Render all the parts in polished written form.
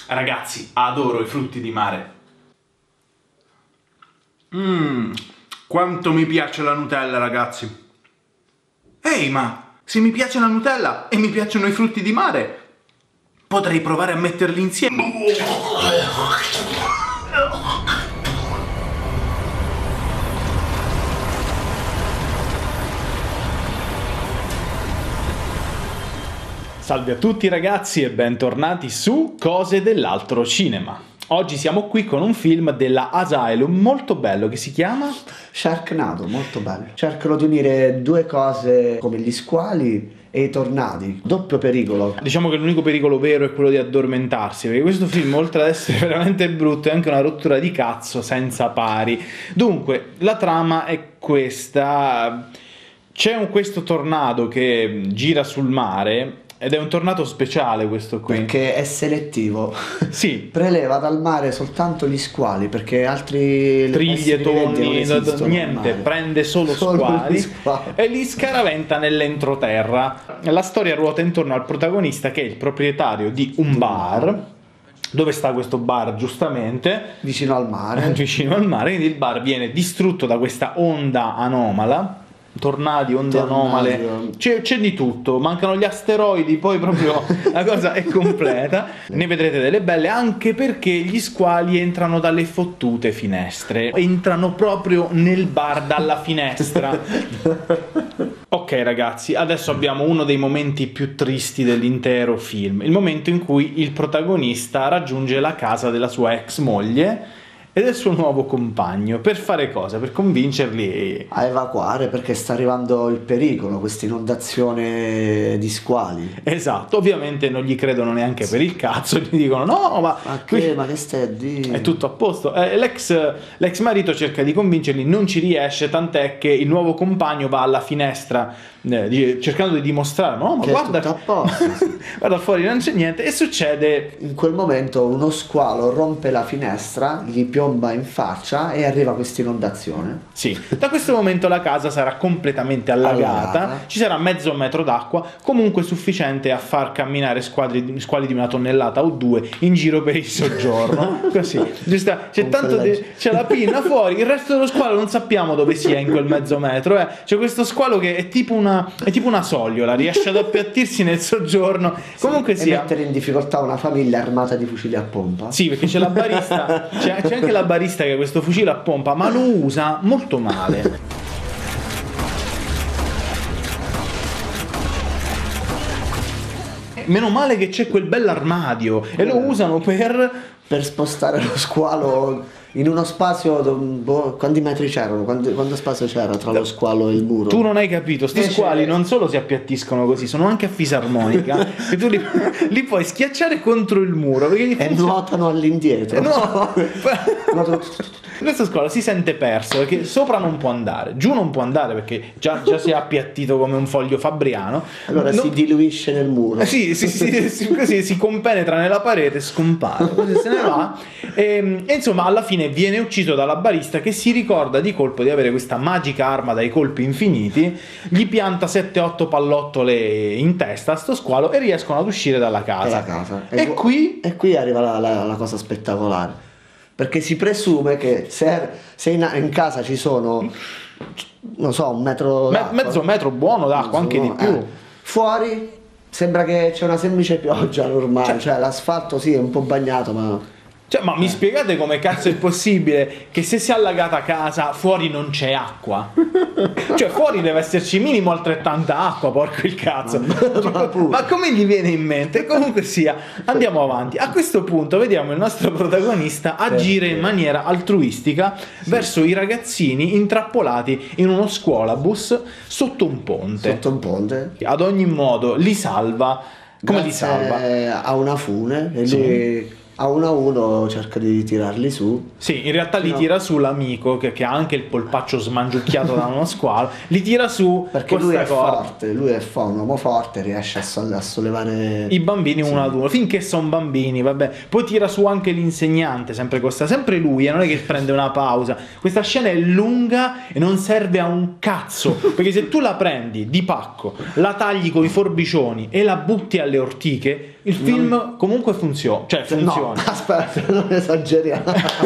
Ragazzi, adoro i frutti di mare. Quanto mi piace la Nutella, ragazzi. Ehi, ma se mi piace la Nutella e mi piacciono i frutti di mare, potrei provare a metterli insieme. Salve a tutti ragazzi e bentornati su Cose dell'altro cinema. Oggi siamo qui con un film della Asylum molto bello che si chiama Sharknado, molto bello. Cercano di unire due cose come gli squali e i tornadi, doppio pericolo. Diciamo che l'unico pericolo vero è quello di addormentarsi, perché questo film, oltre ad essere veramente brutto, è anche una rottura di cazzo senza pari. Dunque, la trama è questa. C'è questo tornado che gira sul mare. Ed è un tornado speciale questo qui. Perché è selettivo. Sì. Preleva dal mare soltanto gli squali, perché altri triglie, tonni, niente, prende solo squali e li scaraventa nell'entroterra. La storia ruota intorno al protagonista che è il proprietario di un bar. Dove sta questo bar? Giustamente vicino al mare. Vicino al mare, quindi il bar viene distrutto da questa onda anomala. Tornadi, onde anomale, c'è di tutto, mancano gli asteroidi, poi proprio la cosa è completa. Ne vedrete delle belle, anche perché gli squali entrano dalle fottute finestre, entrano proprio nel bar dalla finestra. Ok ragazzi, adesso abbiamo uno dei momenti più tristi dell'intero film, il momento in cui il protagonista raggiunge la casa della sua ex moglie e del suo nuovo compagno. Per fare cosa? Per convincerli a evacuare, perché sta arrivando il pericolo, questa inondazione di squali. Esatto, ovviamente non gli credono neanche per il cazzo, gli dicono no, ma che stai a dire? È tutto a posto. L'ex marito cerca di convincerli, non ci riesce, tant'è che il nuovo compagno va alla finestra cercando di dimostrare, no, ma che guarda, è tutto a posto, sì. Guarda fuori, non c'è niente, e succede. In quel momento uno squalo rompe la finestra, gli piomba in faccia e arriva questa inondazione. Sì, da questo momento la casa sarà completamente allagata, ci sarà mezzo metro d'acqua, comunque sufficiente a far camminare squali di una tonnellata o due in giro per il soggiorno. Così, c'è la pinna fuori, il resto dello squalo non sappiamo dove sia in quel mezzo metro. C'è questo squalo che è tipo una sogliola, riesce ad appiattirsi nel soggiorno. Comunque e mettere in difficoltà una famiglia armata di fucili a pompa. Sì, perché c'è la barista, c'è anche la barista che ha questo fucile a pompa, ma lo usa molto male. Meno male che c'è quel bell'armadio e lo usano per spostare lo squalo in uno spazio. Quanti metri c'erano? Quanto spazio c'era tra lo squalo e il muro? Tu non hai capito, sti squali non solo si appiattiscono così, sono anche a fisarmonica che tu li puoi schiacciare contro il muro e nuotano all'indietro. Questo squalo si sente perso perché sopra non può andare, giù non può andare perché già si è appiattito come un foglio fabriano. Allora si diluisce nel muro. Sì, così si compenetra nella parete, scompare, così se ne va. E insomma, alla fine viene ucciso dalla barista che si ricorda di colpo di avere questa magica arma dai colpi infiniti, gli pianta 7-8 pallottole in testa a sto squalo e riescono ad uscire dalla casa. E qui arriva la cosa spettacolare. Perché si presume che se in casa ci sono, non so, un metro d'acqua, mezzo metro buono d'acqua, anche di più. Fuori sembra che c'è una semplice pioggia normale, cioè l'asfalto sì è un po' bagnato, ma mi spiegate come cazzo è possibile che se si è allagata casa fuori non c'è acqua? Cioè fuori deve esserci minimo altrettanta acqua, porco il cazzo. Ma come gli viene in mente? Comunque sia, andiamo avanti. A questo punto vediamo il nostro protagonista agire in maniera altruistica verso i ragazzini intrappolati in uno scuolabus sotto un ponte. Ad ogni modo li salva. Come li salva? Ha una fune e lui a uno cerca di tirarli su. Sì, in realtà li tira su l'amico che ha anche il polpaccio smangiucchiato da uno squalo, li tira su perché lui è forte, lui è un uomo forte, riesce a sollevare i bambini uno ad uno, finché sono bambini, vabbè. Poi tira su anche l'insegnante, sempre lui, non è che prende una pausa. Questa scena è lunga e non serve a un cazzo, perché se tu la prendi di pacco, la tagli con i forbicioni e la butti alle ortiche, Il film comunque funziona, cioè funziona. No, aspetta, non esageriamo.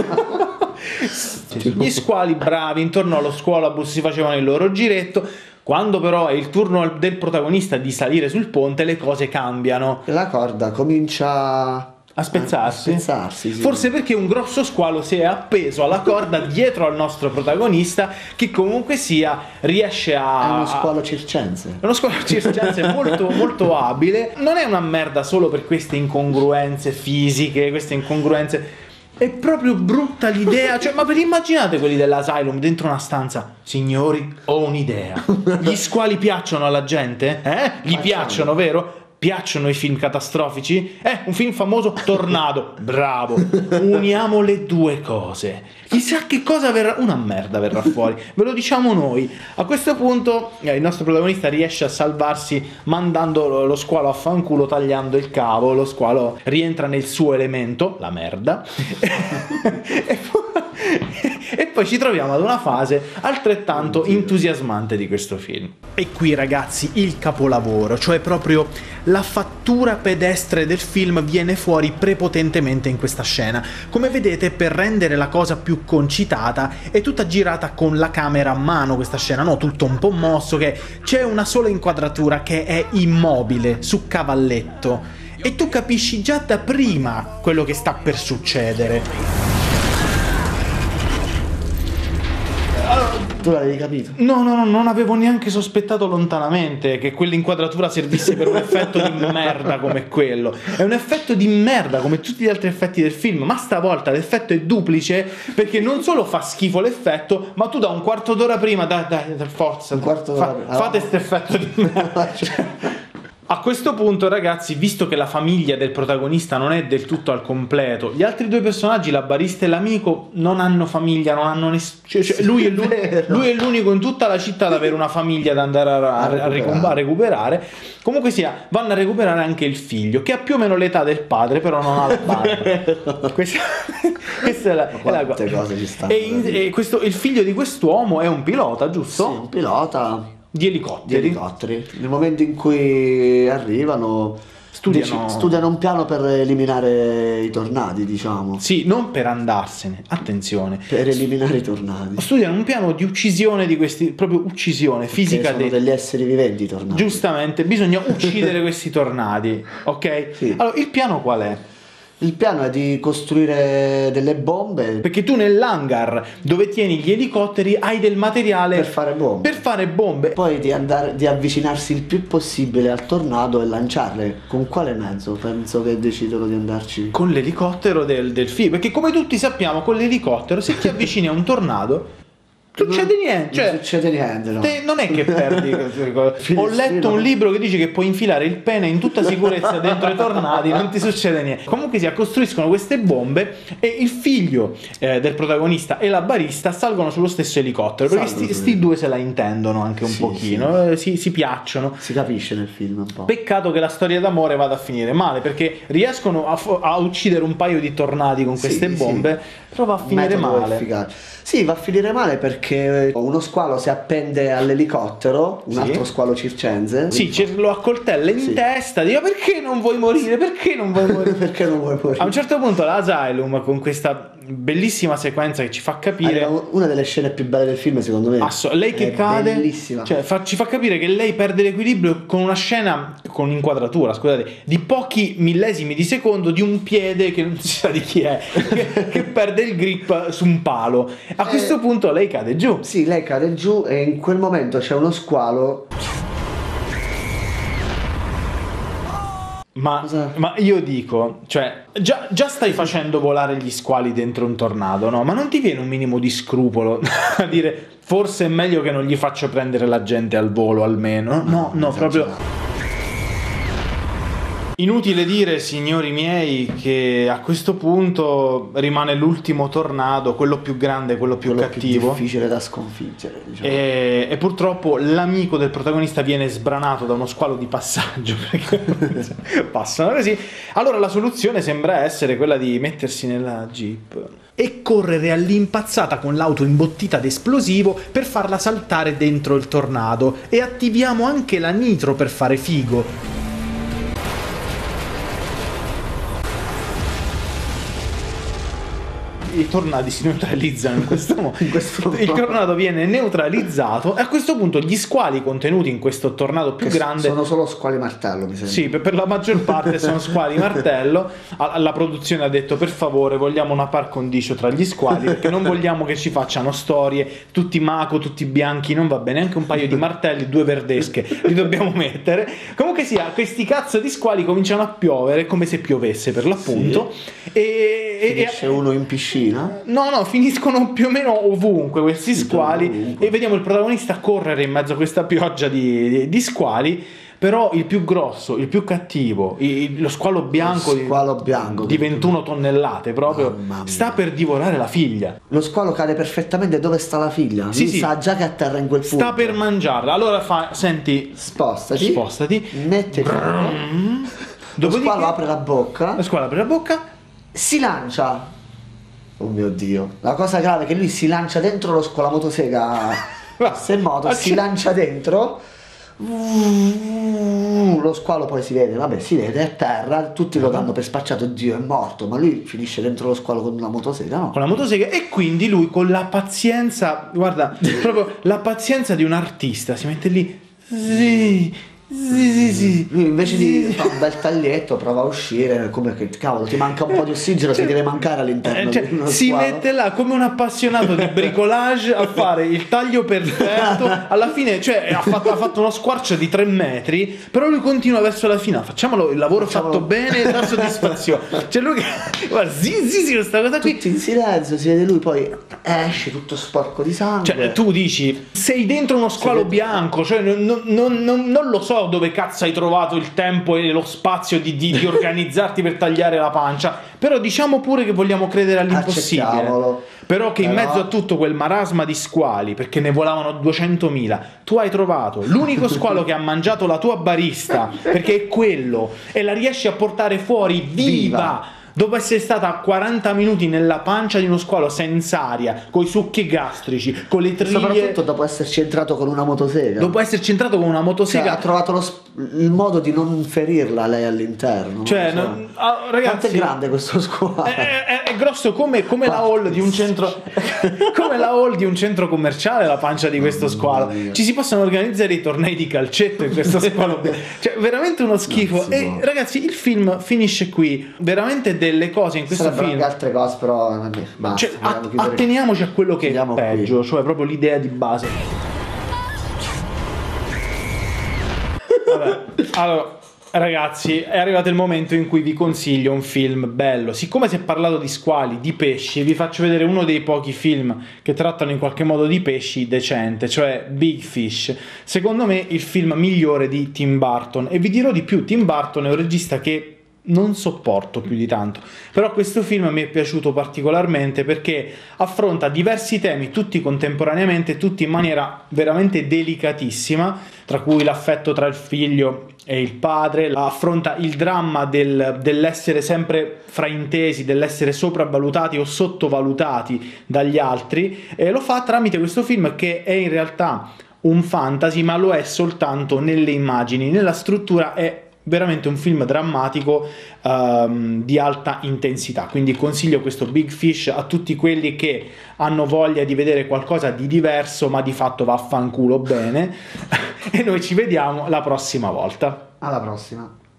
Gli squali bravi intorno allo scuolabus si facevano il loro giretto. Quando però è il turno del protagonista di salire sul ponte, le cose cambiano. La corda comincia a spezzarsi. Sì. Forse perché un grosso squalo si è appeso alla corda dietro al nostro protagonista, che comunque sia riesce a... È uno squalo circense. È uno squalo circense molto, molto abile. Non è una merda solo per queste incongruenze fisiche, queste incongruenze... È proprio brutta l'idea, cioè, ma immaginate quelli dell'Asylum dentro una stanza. Signori, ho un'idea. Gli squali piacciono alla gente? Gli piacciono, vero? Piacciono i film catastrofici? Un film famoso, Tornado. Bravo. Uniamo le due cose. Chissà che cosa verrà. Una merda verrà fuori. Ve lo diciamo noi. A questo punto il nostro protagonista riesce a salvarsi mandando lo squalo a fanculo, tagliando il cavo. Lo squalo rientra nel suo elemento, la merda. E poi ci troviamo ad una fase altrettanto entusiasmante di questo film. E qui, ragazzi, il capolavoro, cioè proprio la fattura pedestre del film viene fuori prepotentemente in questa scena. Come vedete, per rendere la cosa più concitata, è tutta girata con la camera a mano questa scena, no? Tutto un po' mosso, che c'è una sola inquadratura che è immobile, su cavalletto. E tu capisci già da prima quello che sta per succedere. Tu l'avevi capito? No, non avevo neanche sospettato lontanamente che quell'inquadratura servisse per un effetto di merda come quello. È un effetto di merda come tutti gli altri effetti del film, ma stavolta l'effetto è duplice, perché non solo fa schifo l'effetto, ma tu da un quarto d'ora prima, dai, forza, un quarto d'ora fate questo effetto di merda. A questo punto, ragazzi, visto che la famiglia del protagonista non è del tutto al completo, gli altri due personaggi, la barista e l'amico, non hanno famiglia, non hanno lui è l'unico in tutta la città ad avere una famiglia da andare a recuperare. Comunque sia, vanno a recuperare anche il figlio, che ha più o meno l'età del padre, però non ha la padre. Questa è la cosa. Cose ci stanno. Il figlio di quest'uomo è un pilota, giusto? Sì, un pilota di elicotteri. Nel momento in cui arrivano studiano un piano per eliminare i tornadi, diciamo. Sì, non per andarsene, attenzione. Per eliminare i tornadi. Studiano un piano di uccisione di questi, proprio uccisione fisica degli esseri viventi, i tornadi. Giustamente, bisogna uccidere questi tornadi, ok? Sì. Allora, il piano qual è? Il piano è di costruire delle bombe. Perché tu nell'hangar dove tieni gli elicotteri hai del materiale per fare bombe. Poi di avvicinarsi il più possibile al tornado e lanciarle. Con quale mezzo? Penso che decidono di andarci con l'elicottero del film. Perché come tutti sappiamo, con l'elicottero se ti avvicini a un tornado succede niente, non succede niente, no. Non è che perdi. Ho letto un libro che dice che puoi infilare il pene in tutta sicurezza dentro i tornadi, non ti succede niente. Comunque si costruiscono queste bombe e il figlio del protagonista e la barista salgono sullo stesso elicottero, perché sti due se la intendono anche un pochino, sì. Si piacciono, si capisce nel film un po'. Peccato che la storia d'amore vada a finire male, perché riescono a uccidere un paio di tornadi con queste bombe, però va a finire male. Efficace. Sì, va a finire male perché uno squalo si appende all'elicottero, un altro squalo circense. Sì, lo accoltella in testa, dice perché non vuoi morire? Perché non vuoi morire? Perché non vuoi morire? A un certo punto l'Asylum, con questa bellissima sequenza che ci fa capire una delle scene più belle del film, secondo me. Lei che cade, bellissima. Cioè ci fa capire che lei perde l'equilibrio con una scena, con inquadratura, scusate, di pochi millesimi di secondo di un piede che non si sa di chi è, che perde il grip su un palo. A questo punto lei cade giù. Sì, lei cade giù e in quel momento c'è uno squalo. Ma io dico, cioè, già stai facendo volare gli squali dentro un tornado, no? Ma non ti viene un minimo di scrupolo a dire forse è meglio che non gli faccio prendere la gente al volo almeno? No, proprio... Inutile dire, signori miei, che a questo punto rimane l'ultimo tornado, quello più grande, quello più cattivo, più difficile da sconfiggere, diciamo. E purtroppo l'amico del protagonista viene sbranato da uno squalo di passaggio, perché passano così. Allora la soluzione sembra essere quella di mettersi nella Jeep e correre all'impazzata con l'auto imbottita d'esplosivo per farla saltare dentro il tornado, e attiviamo anche la nitro per fare figo. i tornadi si neutralizzano in questo modo. Il tornado viene neutralizzato e a questo punto gli squali contenuti in questo tornado più grande sono solo squali martello, mi sembra. Sì, per la maggior parte sono squali martello. La produzione ha detto: per favore, vogliamo una par condicio tra gli squali, perché non vogliamo che ci facciano storie tutti maco, tutti bianchi, non va bene, anche un paio di martelli, 2 verdesche li dobbiamo mettere. Comunque sia, questi cazzo di squali cominciano a piovere come se piovesse, per l'appunto. Sì. E c'è uno in piscina? No, finiscono più o meno ovunque questi squali, e vediamo il protagonista correre in mezzo a questa pioggia di squali. Però il più grosso, il più cattivo, lo squalo bianco, di 21 tonnellate proprio, sta per divorare la figlia. Lo squalo cade perfettamente dove sta la figlia. Sì, lui sa già che atterra in quel punto. Sta per mangiarla. Allora senti, spostati, mettiti. Lo squalo apre la bocca. Si lancia. Oh mio Dio. La cosa grave è che lui si lancia dentro la motosega. Se in moto si lancia dentro. Lo squalo poi si vede a terra, tutti lo danno per spacciato, Dio è morto, ma lui finisce dentro lo squalo con una motosega, no? Con la motosega, e quindi lui con la pazienza, guarda, proprio la pazienza di un artista, si mette lì, sì. Lui invece di fare un bel taglietto prova a uscire, come che cavolo, ti manca un po' di ossigeno, si deve mancare all'interno di uno si squalo. mette là come un appassionato di bricolage a fare il taglio perfetto. Alla fine, cioè, ha fatto uno squarcio di 3 metri, però lui continua verso la fine, facciamolo il lavoro fatto bene, dà soddisfazione. Cioè lui che guarda, questa cosa qui, tutti in silenzio, si vede lui poi esce tutto sporco di sangue. Cioè tu dici, sei dentro uno squalo bianco, cioè non lo so dove cazzo hai trovato il tempo e lo spazio di organizzarti per tagliare la pancia, però diciamo pure che vogliamo credere all'impossibile, però che in mezzo a tutto quel marasma di squali, perché ne volavano 200.000, tu hai trovato l'unico squalo che ha mangiato la tua barista, perché è quello, e la riesci a portare fuori viva. Dopo essere stata 40 minuti nella pancia di uno squalo senza aria, con i succhi gastrici, con le triglie. Soprattutto dopo esserci entrato con una motosega. Cioè, ha trovato il modo di non ferirla lei all'interno. Cioè, ragazzi, quanto è grande questo squalo? È grosso come la hall di un centro. Come la hall di un centro commerciale, la pancia di questo squalo. Ci si possono organizzare i tornei di calcetto in questo squalo. Cioè, veramente uno schifo. E ragazzi, il film finisce qui. Veramente delle cose in questo film, anche altre cose, però basta, cioè, atteniamoci a quello che è peggio qui. Cioè proprio l'idea di base. Vabbè, allora ragazzi, è arrivato il momento in cui vi consiglio un film bello. Siccome si è parlato di squali, di pesci, vi faccio vedere uno dei pochi film che trattano in qualche modo di pesci decente, cioè Big Fish. Secondo me il film migliore di Tim Burton, e vi dirò di più, Tim Burton è un regista che non sopporto più di tanto, però questo film mi è piaciuto particolarmente perché affronta diversi temi, tutti contemporaneamente, tutti in maniera veramente delicatissima, tra cui l'affetto tra il figlio e il padre, affronta il dramma dell'essere sempre fraintesi, dell'essere sopravvalutati o sottovalutati dagli altri, e lo fa tramite questo film che è in realtà un fantasy, ma lo è soltanto nelle immagini. Nella struttura è veramente un film drammatico di alta intensità, quindi consiglio questo Big Fish a tutti quelli che hanno voglia di vedere qualcosa di diverso, ma di fatto vaffanculo bene. E noi ci vediamo la prossima volta. Alla prossima.